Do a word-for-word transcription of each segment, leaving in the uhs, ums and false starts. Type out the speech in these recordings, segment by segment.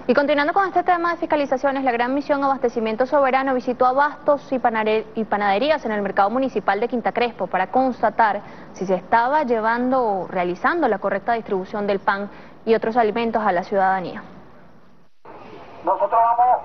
Y continuando con este tema de fiscalizaciones, la Gran Misión Abastecimiento Soberano visitó abastos y panaderías en el mercado municipal de Quinta Crespo para constatar si se estaba llevando o realizando la correcta distribución del pan y otros alimentos a la ciudadanía. Nosotros vamos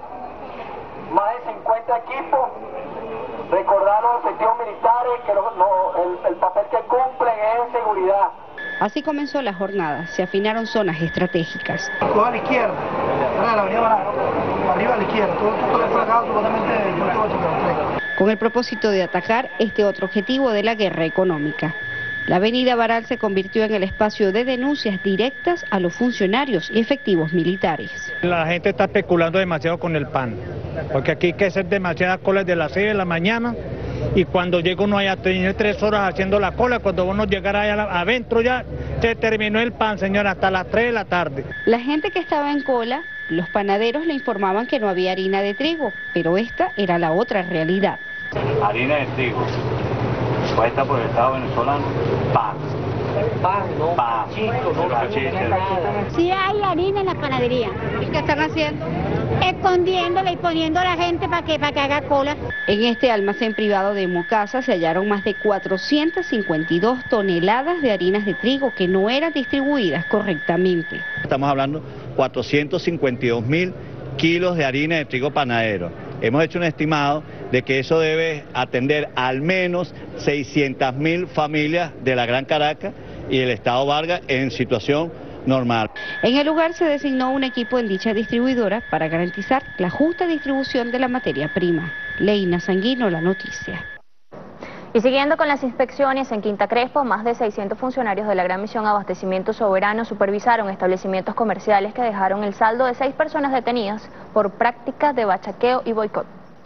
más de cincuenta equipos, recordar los efectivos militares que lo, lo, el, el papel que cumplen es en seguridad. Así comenzó la jornada, se afinaron zonas estratégicas. Todo a la izquierda, a la avenida Barato, arriba a la izquierda, todo, todo el fracado totalmente del puerto de Chicago. Con el propósito de atacar este otro objetivo de la guerra económica. La avenida Baral se convirtió en el espacio de denuncias directas a los funcionarios y efectivos militares. La gente está especulando demasiado con el pan, porque aquí hay que hacer demasiadas colas de las seis de la mañana y cuando llega uno allá a tener tres horas haciendo la cola, cuando uno llegara allá adentro ya se terminó el pan, señora, hasta las tres de la tarde. La gente que estaba en cola, los panaderos le informaban que no había harina de trigo, pero esta era la otra realidad. Harina de trigo, puesta por el Estado venezolano, pan. Pan, no, pan, chico, no, no, sí hay harina en la panadería. ¿Y qué están haciendo? Escondiéndola y poniendo a la gente para que, para que haga cola. En este almacén privado de Mucasa se hallaron más de cuatrocientas cincuenta y dos toneladas de harinas de trigo que no eran distribuidas correctamente. Estamos hablando de cuatrocientos cincuenta y dos mil kilos de harina de trigo panadero. Hemos hecho un estimado de que eso debe atender al menos seiscientas mil familias de la Gran Caracas y el Estado Vargas en situación normal. En el lugar se designó un equipo en dicha distribuidora para garantizar la justa distribución de la materia prima. Leina Sanguino, La Noticia. Y siguiendo con las inspecciones en Quinta Crespo, más de seiscientos funcionarios de la Gran Misión Abastecimiento Soberano supervisaron establecimientos comerciales que dejaron el saldo de seis personas detenidas por prácticas de bachaqueo y boicot.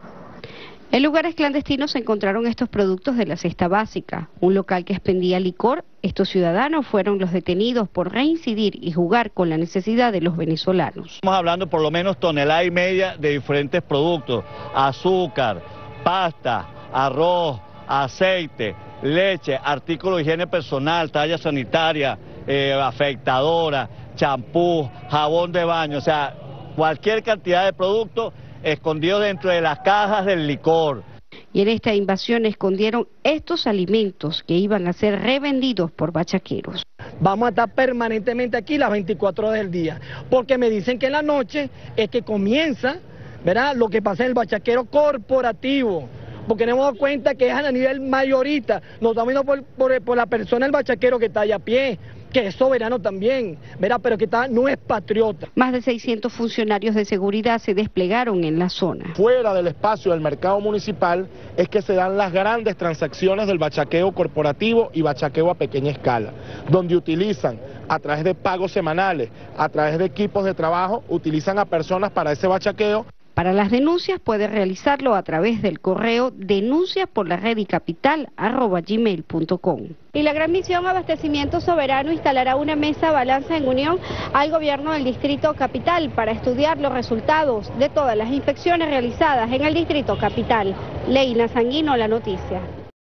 En lugares clandestinos se encontraron estos productos de la cesta básica. Un local que expendía licor, estos ciudadanos fueron los detenidos por reincidir y jugar con la necesidad de los venezolanos. Estamos hablando por lo menos tonelada y media de diferentes productos: azúcar, pasta, arroz, aceite, leche, artículos de higiene personal, toalla sanitaria, eh, afeitadora, champú, jabón de baño, o sea, cualquier cantidad de productos escondidos dentro de las cajas del licor. Y en esta invasión escondieron estos alimentos que iban a ser revendidos por bachaqueros. Vamos a estar permanentemente aquí las veinticuatro horas del día, porque me dicen que en la noche es que comienza, ¿verdad?, lo que pasa en el bachaquero corporativo. Porque nos hemos dado cuenta que es a nivel mayorista, nos estamos viendo por, por, por la persona, el bachaquero que está allá a pie, que es soberano también, ¿verdad?, pero que está, no es patriota. Más de seiscientos funcionarios de seguridad se desplegaron en la zona. Fuera del espacio del mercado municipal es que se dan las grandes transacciones del bachaqueo corporativo y bachaqueo a pequeña escala, donde utilizan a través de pagos semanales, a través de equipos de trabajo, utilizan a personas para ese bachaqueo. Para las denuncias puede realizarlo a través del correo denuncias por la red y capital arroba gmail punto com. Y la Gran Misión Abastecimiento Soberano instalará una mesa balanza en unión al gobierno del Distrito Capital para estudiar los resultados de todas las inspecciones realizadas en el Distrito Capital. Leina Sanguino, La Noticia.